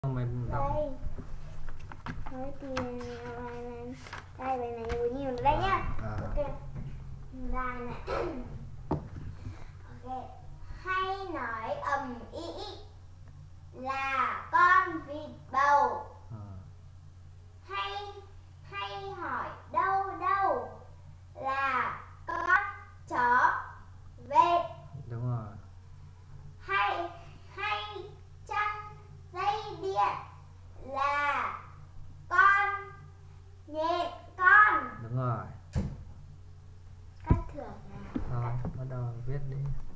Mày đọc. Đây. Nói thì đây bài này nhiều nhiều đây nhá. Ok. Đây này. Ok. Hay nói ầm ĩ là con vịt bầu. Hay hỏi đâu đâu là con chó vẹt. Đúng rồi. Hay chăn dây điện là con nhện con. Đúng rồi. Con thưởng là Rồi, bắt đầu viết đi.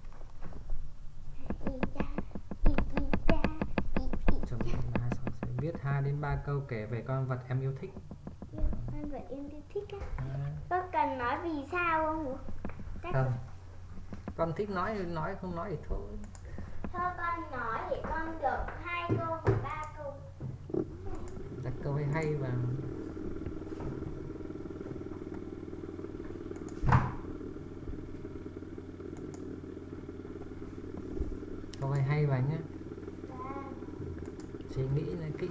Chuẩn bị là xong sẽ viết 2 đến 3 câu kể về con vật em yêu thích. Con vật em thích á. Có cần nói vì sao không? Không. Con thích nói không nói thì thôi. Thôi con nói thì con được 2 câu và 3 câu. Đặt câu hay vào. Câu hay vào nhé. Suy nghĩ là kỹ.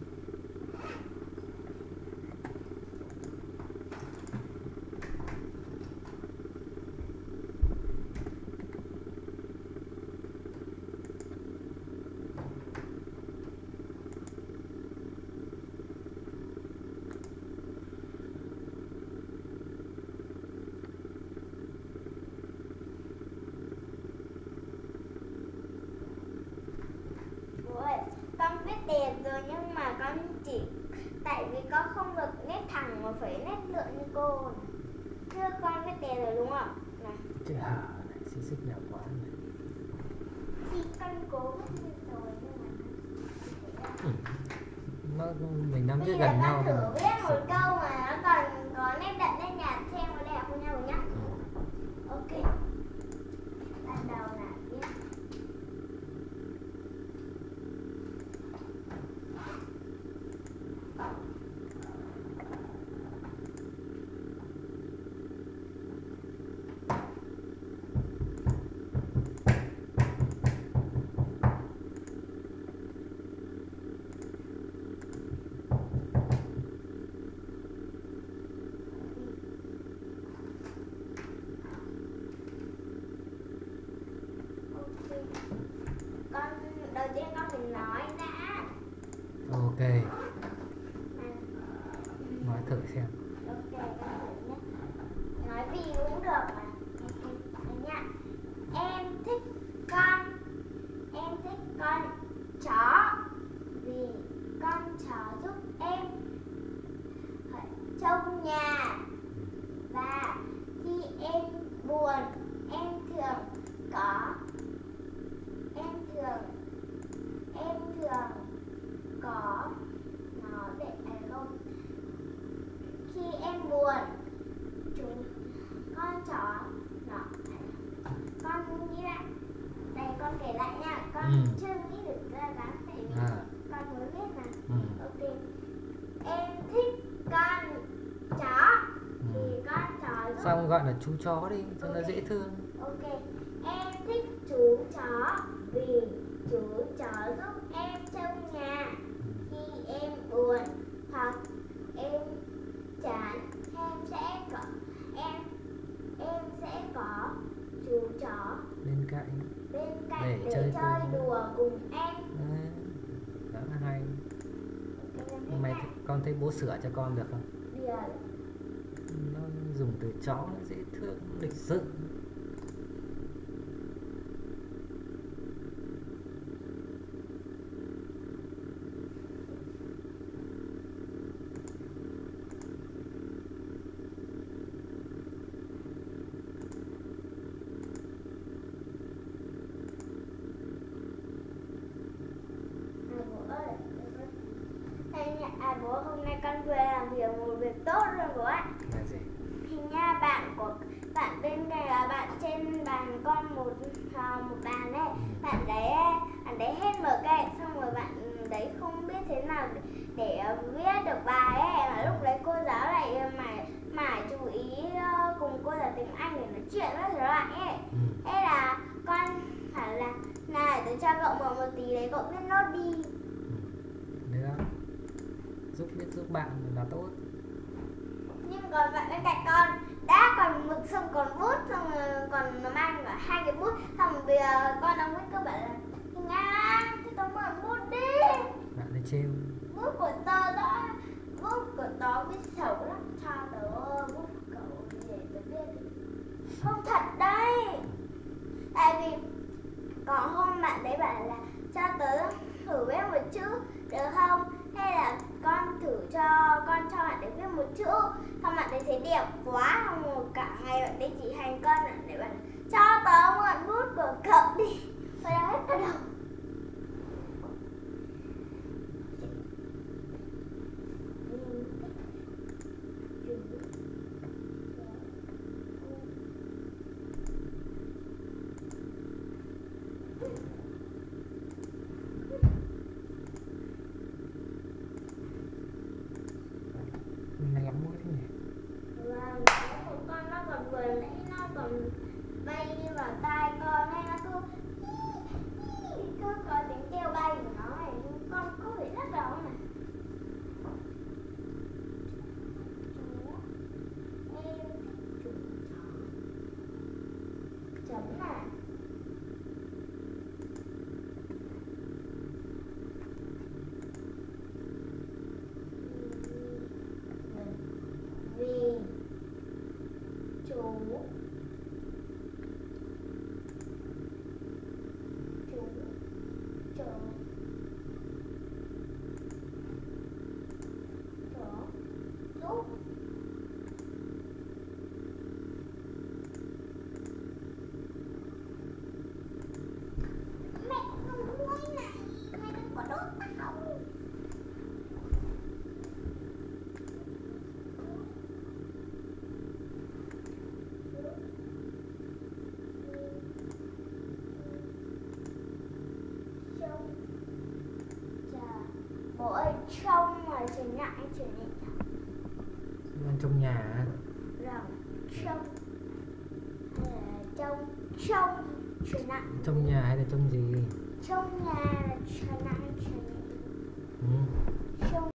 Con viết đẹp rồi nhưng mà con chỉ tại vì con không được nét thẳng mà phải nét lượn như cô. Chứ con viết đẹp rồi đúng không? Này. Chữ hở này, xí xích nhỏ quá này. Thì con cố viết rồi nhưng mà Mình đang viết gần nhau thôi. Bây giờ con thử viết một câu mà nó còn có nét đậm nét nhạt xem có đẹp không nhau nhá. Ok. Ban đầu là viết. Con đầu tiên con mình nói đã. Ok. Nói thử xem. Ok, con thử nhé. Nói vì cũng được mà. Ok, nha. Em thích con chó vì con chó giúp em trông nhà, và khi em buồn em thường có nó để không. Khi em buồn con chó nó con nghĩ lại. Đây con kể lại nha. Con chưa nghĩ được ra lắm tại vì con mới biết mà. Ok. Em thích con chó vì con chó giúp. Xong gọi là chú chó đi cho nó dễ thương. Ok. Em thích chú chó vì chú chó giúp em trông nhà. Khi em buồn hoặc em chán em sẽ có chú chó Bên cạnh để chơi đùa cùng em. Đó là hay. Con thấy bố sửa cho con được không? Được. Nó dùng từ chó nó dễ thương, lịch sự. Bố hôm nay con vừa làm việc một việc tốt rồi bố ạ. Là gì? Thì nha, bạn bên này là bạn trên bàn con một bàn đấy. Bạn đấy hết mở cây xong rồi bạn đấy không biết thế nào để viết được bài ấy, mà lúc đấy cô giáo lại mải chú ý cùng cô giáo tiếng Anh để nói chuyện với các bạn ấy. Thế là con phải là này, tôi cho cậu mượn một tí đấy, cậu viết nốt đi. biết giúp bạn là tốt. Nhưng còn bạn bên cạnh con đã còn mực xong còn bút xong rồi còn nó mang cả 2 cái bút, xong rồi bây giờ con đang viết cơ bản là Nga cho tớ mượn bút đi. Bạn ấy trêu. Bút của tớ viết xấu lắm, cho tớ bút của cậu để tớ viết. Không thật đấy. Tại vì có hôm bạn đấy bảo là cho tớ thử viết một chữ được không? Hay là con thử cho bạn đấy viết một chữ, xong bạn đấy thấy đẹp quá, xong rồi cả ngày bạn đấy chỉ hành con, bạn đấy bảo là cho tớ mượn bút của cậu đi. Tôi đang hết cả đầu. Mình lắm mũi thế nhỉ? Vâng, con nó còn vừa nãy nó còn bay vào tai con hay nó cứ có tiếng kêu bay của nó này, con có bị rất đau này. Em thích chấm này. Vì chú chó giúp mẹ không nuôi này, mẹ đừng có đốt tao. Bố ơi, trông là trở ngại trở nhẹ. Đang trong nhà á. Rồi, trông hay là trông trở nặng. Trong nhà hay là trong gì? Trong nhà là trở nặng trở nhẹ. Ừ. Trông